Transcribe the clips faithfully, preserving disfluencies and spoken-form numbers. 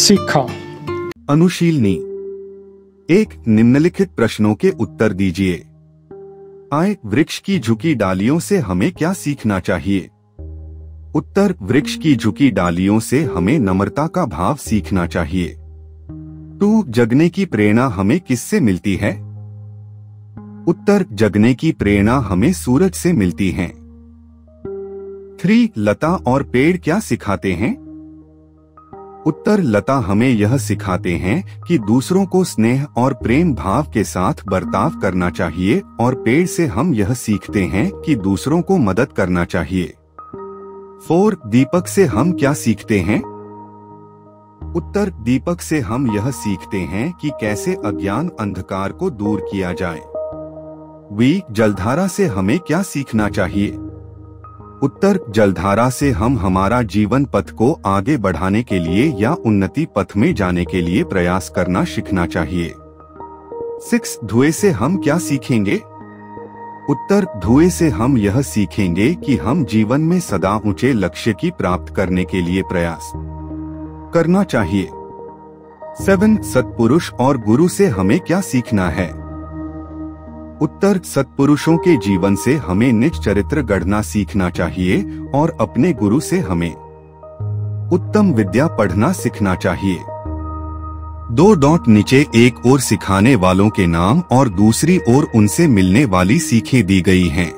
सीखा। अनुशीलनी एक, निम्नलिखित प्रश्नों के उत्तर दीजिए। आय, वृक्ष की झुकी डालियों से हमें क्या सीखना चाहिए? उत्तर, वृक्ष की झुकी डालियों से हमें नम्रता का भाव सीखना चाहिए। टू, जगने की प्रेरणा हमें किससे मिलती है? उत्तर, जगने की प्रेरणा हमें सूरज से मिलती है। थ्री, लता और पेड़ क्या सिखाते हैं? उत्तर, लता हमें यह सिखाते हैं कि दूसरों को स्नेह और प्रेम भाव के साथ बर्ताव करना चाहिए, और पेड़ से हम यह सीखते हैं कि दूसरों को मदद करना चाहिए। फोर, दीपक से हम क्या सीखते हैं? उत्तर, दीपक से हम यह सीखते हैं कि कैसे अज्ञान अंधकार को दूर किया जाए। वी, जलधारा से हमें क्या सीखना चाहिए? उत्तर, जलधारा से हम हमारा जीवन पथ को आगे बढ़ाने के लिए या उन्नति पथ में जाने के लिए प्रयास करना सीखना चाहिए। सिक्स, धुएं से हम क्या सीखेंगे? उत्तर, धुएं से हम यह सीखेंगे कि हम जीवन में सदा ऊंचे लक्ष्य की प्राप्त करने के लिए प्रयास करना चाहिए। सेवन, सत्पुरुष और गुरु से हमें क्या सीखना है? उत्तर, सत्पुरुषों के जीवन से हमें निज चरित्र गढ़ना सीखना चाहिए, और अपने गुरु से हमें उत्तम विद्या पढ़ना सीखना चाहिए। दो डॉट नीचे एक ओर सिखाने वालों के नाम और दूसरी ओर उनसे मिलने वाली सीखें दी गई हैं।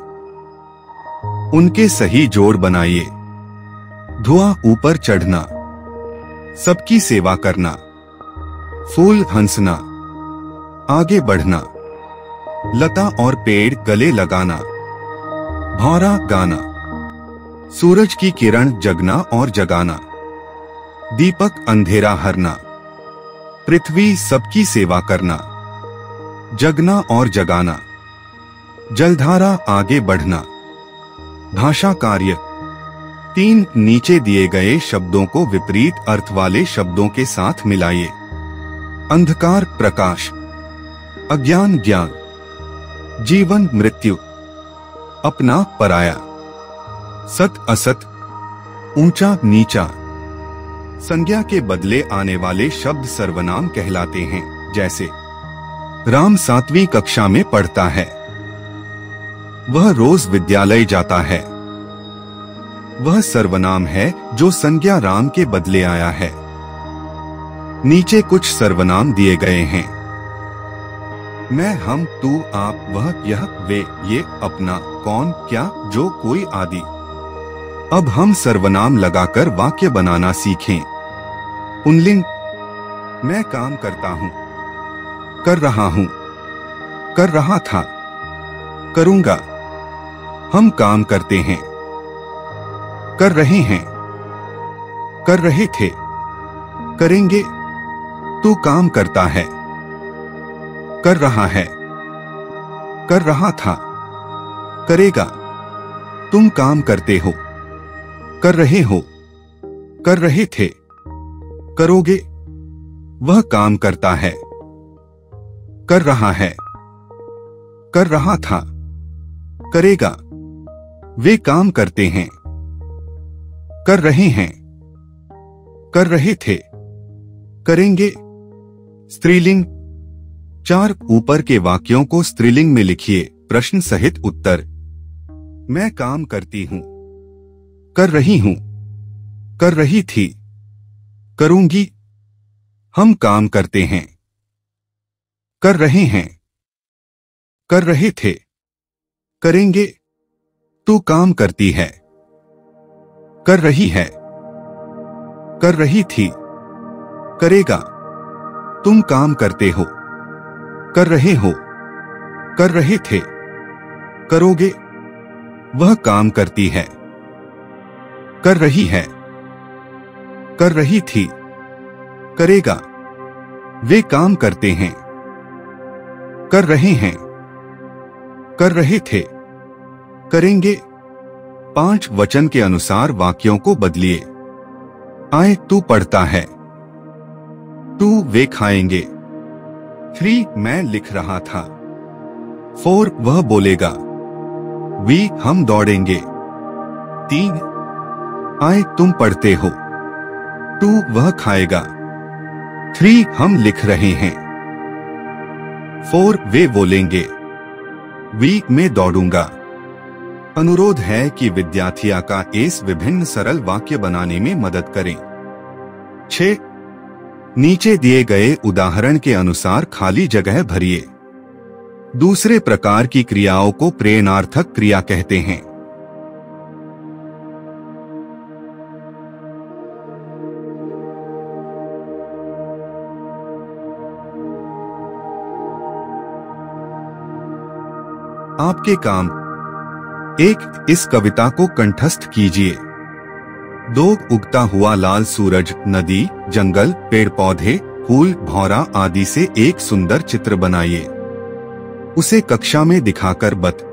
उनके सही जोड़ बनाइए। धुआं ऊपर चढ़ना, सबकी सेवा करना, फूल हंसना, आगे बढ़ना, लता और पेड़ गले लगाना, भौरा गाना, सूरज की किरण जगना और जगाना, दीपक अंधेरा हरना, पृथ्वी सबकी सेवा करना, जगना और जगाना, जलधारा आगे बढ़ना, भाषा कार्य। तीन, नीचे दिए गए शब्दों को विपरीत अर्थ वाले शब्दों के साथ मिलाइए। अंधकार प्रकाश, अज्ञान ज्ञान, जीवन मृत्यु, अपना पराया, सत असत, ऊंचा नीचा। संज्ञा के बदले आने वाले शब्द सर्वनाम कहलाते हैं, जैसे राम सातवीं कक्षा में पढ़ता है, वह रोज विद्यालय जाता है। वह सर्वनाम है जो संज्ञा राम के बदले आया है। नीचे कुछ सर्वनाम दिए गए हैं। मैं, हम, तू, आप, वह, यह, वे, ये, अपना, कौन, क्या, जो, कोई आदि। अब हम सर्वनाम लगाकर वाक्य बनाना सीखें। पुंलिंग, मैं काम करता हूँ, कर रहा हूँ, कर रहा था, करूँगा। हम काम करते हैं, कर रहे हैं, कर रहे थे, करेंगे। तू काम करता है, कर रहा है, कर रहा था, करेगा। तुम काम करते हो, कर रहे हो, कर रहे थे, करोगे। वह काम करता है, कर रहा है, कर रहा था, करेगा। वे काम करते हैं, कर रहे हैं, कर रहे थे, करेंगे। स्त्रीलिंग। चार, ऊपर के वाक्यों को स्त्रीलिंग में लिखिए, प्रश्न सहित उत्तर। मैं काम करती हूँ, कर रही हूँ, कर रही थी, करूंगी। हम काम करते हैं, कर रहे हैं, कर रहे थे, करेंगे। तू काम करती है, कर रही है, कर रही थी, करेगा। तुम काम करते हो, कर रहे हो, कर रहे थे, करोगे। वह काम करती है, कर रही है, कर रही थी, करेगा। वे काम करते हैं, कर रहे हैं, कर रहे थे, करेंगे। पांच, वचन के अनुसार वाक्यों को बदलिए। आए, तू पढ़ता है, टू, वे खाएंगे। थ्री, मैं लिख रहा था। फोर, वह बोलेगा। वी, हम दौड़ेंगे। तीन, आए, तुम पढ़ते हो। टू, वह खाएगा। थ्री हम लिख रहे हैं। फोर वे बोलेंगे। वी मैं दौड़ूंगा। अनुरोध है कि विद्यार्थिया का एस विभिन्न सरल वाक्य बनाने में मदद करें। छह नीचे दिए गए उदाहरण के अनुसार खाली जगह भरिए। दूसरे प्रकार की क्रियाओं को प्रेरणार्थक क्रिया कहते हैं। आपके काम। एक इस कविता को कंठस्थ कीजिए। दो उगता हुआ लाल सूरज, नदी, जंगल, पेड़ पौधे, फूल, भौरा आदि से एक सुंदर चित्र बनाइए। उसे कक्षा में दिखाकर बत